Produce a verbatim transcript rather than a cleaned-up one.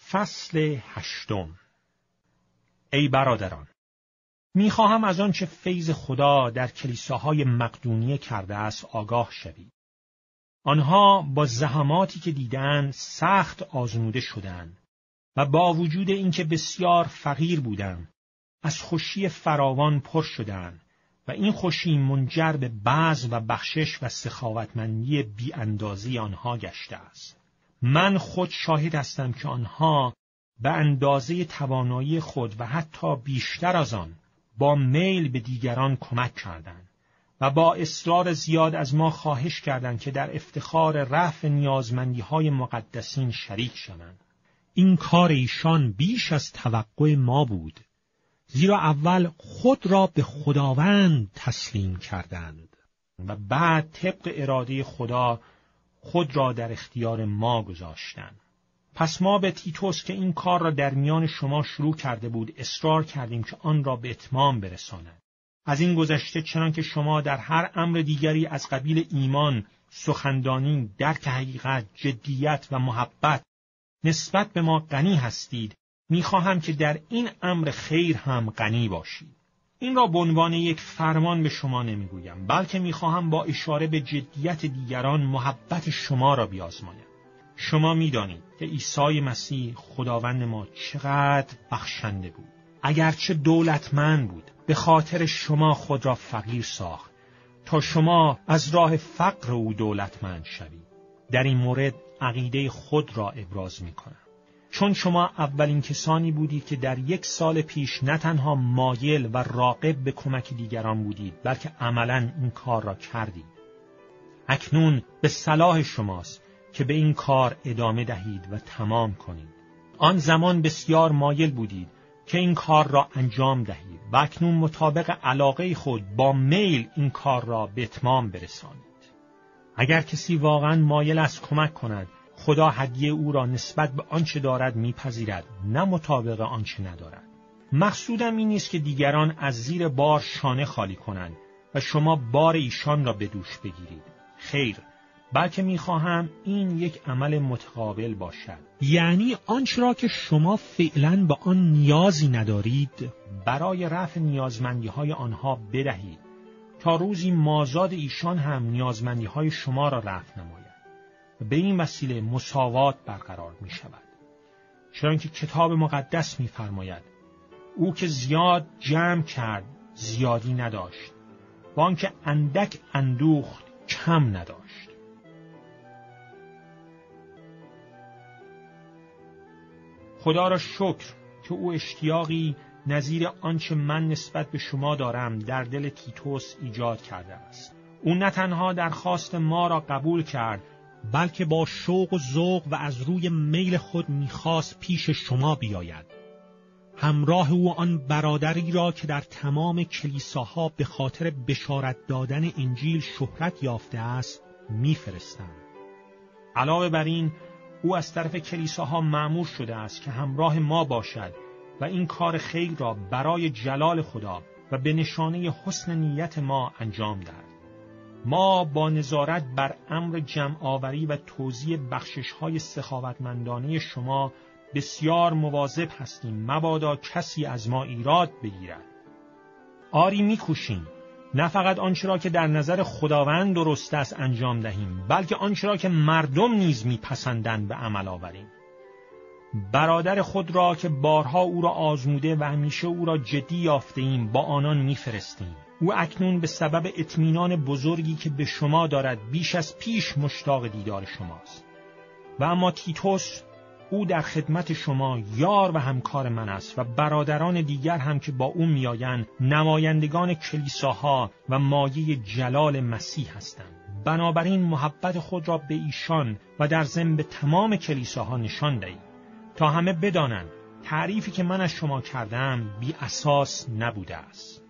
فصل هشتم. ای برادران، میخواهم از آنچه فیض خدا در کلیساهای مقدونیه کرده است آگاه شوید. آنها با زحماتی که دیدند سخت آزموده شدند و با وجود اینکه بسیار فقیر بودند از خوشی فراوان پر شدند و این خوشی منجر به بذل و بخشش و سخاوتمندی بی اندازی آنها گشته است. من خود شاهد هستم که آنها به اندازه توانایی خود و حتی بیشتر از آن با میل به دیگران کمک کردند و با اصرار زیاد از ما خواهش کردند که در افتخار رفع نیازمندی‌های مقدسین شریک شوند. این کار ایشان بیش از توقع ما بود، زیرا اول خود را به خداوند تسلیم کردند و بعد طبق اراده خدا خود را در اختیار ما گذاشتند. پس ما به تیتوس که این کار را در میان شما شروع کرده بود اصرار کردیم که آن را به اتمام برساند. از این گذشته چنان که شما در هر امر دیگری از قبیل ایمان، سخندانی، درک حقیقت، جدیت و محبت نسبت به ما غنی هستید، میخواهم که در این امر خیر هم غنی باشید. این را به عنوان یک فرمان به شما نمیگویم، بلکه میخواهم با اشاره به جدیت دیگران محبت شما را بیازمایم. شما میدانید که عیسی مسیح خداوند ما چقدر بخشنده بود. اگرچه دولتمند بود، به خاطر شما خود را فقیر ساخت تا شما از راه فقر او دولتمند شوید. در این مورد عقیده خود را ابراز میکنم، چون شما اولین کسانی بودید که در یک سال پیش نه تنها مایل و راغب به کمک دیگران بودید، بلکه عملاً این کار را کردید. اکنون به صلاح شماست که به این کار ادامه دهید و تمام کنید. آن زمان بسیار مایل بودید که این کار را انجام دهید و اکنون مطابق علاقه خود با میل این کار را به اتمام برسانید. اگر کسی واقعاً مایل است کمک کند، خدا هدیه او را نسبت به آنچه دارد میپذیرد، نه مطابق آنچه ندارد. مقصودم این نیست که دیگران از زیر بار شانه خالی کنند و شما بار ایشان را به دوش بگیرید. خیر، بلکه میخواهم این یک عمل متقابل باشد. یعنی آنچه را که شما فعلاً به آن نیازی ندارید برای رفع نیازمندی‌های آنها بدهید تا روزی مازاد ایشان هم نیازمندی‌های شما را رفع نماید و به این وسیله مساوات برقرار می شود. چنانکه کتاب مقدس می فرماید او که زیاد جمع کرد زیادی نداشت و آنکه اندک اندوخت کم نداشت. خدا را شکر که او اشتیاقی نظیر آنچه من نسبت به شما دارم در دل تیتوس ایجاد کرده است. او نه تنها درخواست ما را قبول کرد، بلکه با شوق و ذوق و از روی میل خود میخواست پیش شما بیاید. همراه او آن برادری را که در تمام کلیساها به خاطر بشارت دادن انجیل شهرت یافته است میفرستم. علاوه بر این، او از طرف کلیساها مأمور شده است که همراه ما باشد و این کار خیر را برای جلال خدا و به نشانه حسن نیت ما انجام دهد. ما با نظارت بر امر جمع آوری و توزیع بخشش‌های سخاوتمندانه شما بسیار مواظب هستیم، مبادا کسی از ما ایراد بگیرد. آری می‌کوشیم نه فقط آنچه را که در نظر خداوند درست است انجام دهیم، بلکه آنچه را که مردم نیز می‌پسندند به عمل آوریم. برادر خود را که بارها او را آزموده و همیشه او را جدی یافته ایم با آنان می‌فرستیم. او اکنون به سبب اطمینان بزرگی که به شما دارد بیش از پیش مشتاق دیدار شماست. و اما تیتوس، او در خدمت شما یار و همکار من است و برادران دیگر هم که با او میآیند نمایندگان کلیساها و مایه جلال مسیح هستند. بنابراین محبت خود را به ایشان و در ضمن به تمام کلیساها نشان دهید تا همه بدانند تعریفی که من از شما کردم بی اساس نبوده است.